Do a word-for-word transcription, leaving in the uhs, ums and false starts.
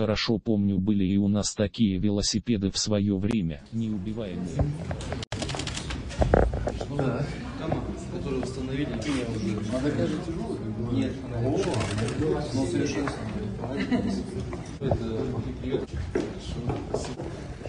хорошо помню, были и у нас такие велосипеды в свое время, неубиваемые. Да. Которые восстановили. Она такая же тяжелая? Нет. О, но совершенно. Это